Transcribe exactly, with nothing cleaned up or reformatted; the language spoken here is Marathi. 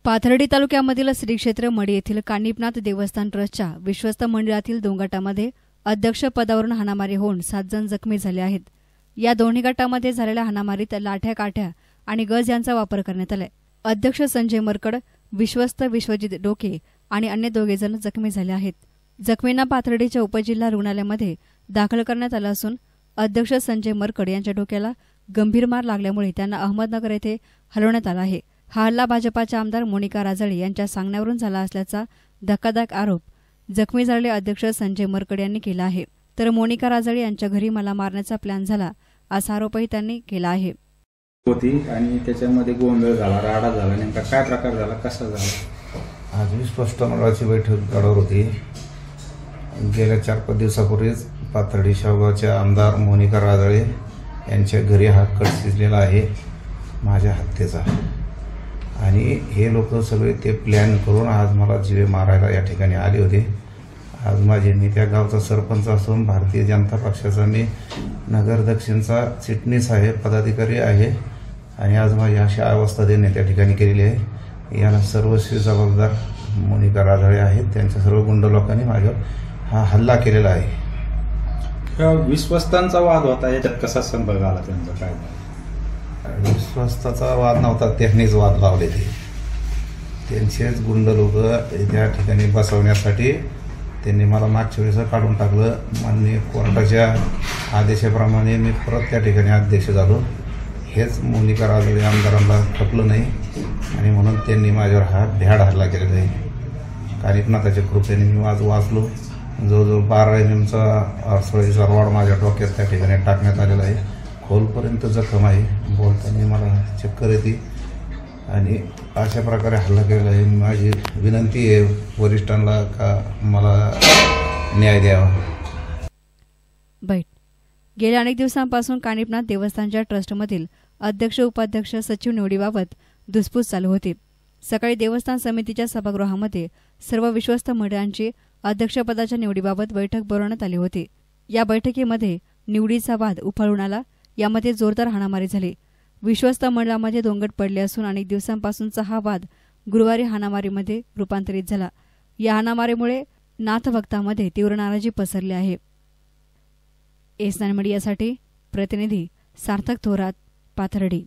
पाथर्डी तालुक्यामधील श्री क्षेत्र मढी येथील कानिपनाथ देवस्थान ट्रस्टच्या विश्वस्त मंडळातील दोन गटामध्ये अध्यक्ष पदावरून हाणामारी होऊन सात जण जखमी झाले आहेत। या दोन्ही गटामध्ये झालेल्या हाणामारीत लाठ्या काठ्या आणि गज यांचा वापर करण्यात आलाय। अध्यक्ष संजय मरकड, विश्वस्त विश्वजित डोके आणि अन्य दोघे जण जखमी झाले आहेत। जखमींना पाथर्डीच्या उपजिल्हा रुग्णालयामध्ये दाखल करण्यात आलं असून अध्यक्ष संजय मरकड यांच्या डोक्याला गंभीर मार लागल्यामुळे त्यांना अहमदनगर येथे हलवण्यात आलं आहे। हा हल्ला भाजपाच्या आमदार मोनिका राजळे यांच्या सांगण्यावरून झाला असल्याचा धक्कादायक आरोप जखमी झालेले अध्यक्ष संजय मरकड यांनी केला आहे। तर मोनिका राजळे यांच्या घरी मला मारण्याचा प्लॅन झाला असा आरोपही त्यांनी केला आहे। होती आणि त्याच्यामध्ये गोंधळ झाला, राडा झाला, नेमका काय प्रकार झाला, कसा झाला? आज विश्वस्त मंडळाची बैठक गाडवर होती। गेल्या चार पाच दिवसापूर्वीच पाथर्डी शाहूगावच्या आमदार मोनिका राजळे यांच्या घरी हा कट शिजलेला आहे माझ्या हत्येचा, आणि हे लोक सगळे ते प्लॅन करून आज मला जीवे मारायला या ठिकाणी आले होते। आज माझे मी त्या गावचा सरपंच असून भारतीय जनता पक्षाचा मी नगर दक्षिणचा चिटणीस आहे, पदाधिकारी आहे, आणि आज माझी अशी अवस्था देणे त्या ठिकाणी केलेली आहे। याला सर्वस्वी जबाबदार मोनिका राजळे आहेत। त्यांच्या सर्व गुंड लोकांनी माझ्यावर हा हल्ला केलेला आहे। विश्वस्तांचा वाद होता, याच्यात कसा संपर्क आला त्यांचा? काय विश्वासाचा वाद नव्हता, त्यांनीच वाद लावले ते त्यांचेच गुंड लोक त्या ठिकाणी बसवण्यासाठी त्यांनी मला मागच्या वेळेस काढून टाकलं। माननीय कोर्टाच्या आदेशाप्रमाणे मी परत त्या ठिकाणी अध्यक्ष झालो। हेच मोनिका राजळे आमदारांना खपलं नाही आणि म्हणून त्यांनी माझ्यावर हा भ्याड हल्ला केलेला आहे। कानिपनाथाच्या कृपेने मी आज वाचलो। जवळजवळ बारा एम एमचा अडसळीचा रॉड माझ्या डोक्यात त्या ठिकाणी टाकण्यात आलेला आहे। खोलपर्यंत जखम आहे, बोलताना मला चक्कर येते आणि अशा प्रकारे हल्ला केलेला आहे। माझी विनंती आहे वरिष्ठांना का मला न्याय द्यावा। बैठ गेल्या अनेक दिवसांपासून कानिपनाथ देवस्थानच्या ट्रस्टमधील अध्यक्ष उपाध्यक्ष सचिव निवडीबाबत धुसफूस चालू होती। सकाळी देवस्थान समितीच्या सभागृहामध्ये सर्व विश्वस्त मंडळांची अध्यक्षपदाच्या निवडीबाबत बैठक बोलावण्यात आली होती। या बैठकीमध्ये निवडीचा वाद उफाळून आला। यामध्ये जोरदार हाणामारी झाली। विश्वस्त मंडळामध्ये दोन गट पडले असून अनेक दिवसांपासूनचा हा वाद गुरुवारी हाणामारीमध्ये रूपांतरित झाला। या हाणामारीमुळे नाथभक्तांमध्ये तीव्र नाराजी पसरली आहे। एस नाइन मीडियासाठी प्रतिनिधी सार्थक थोरात, पाथर्डी।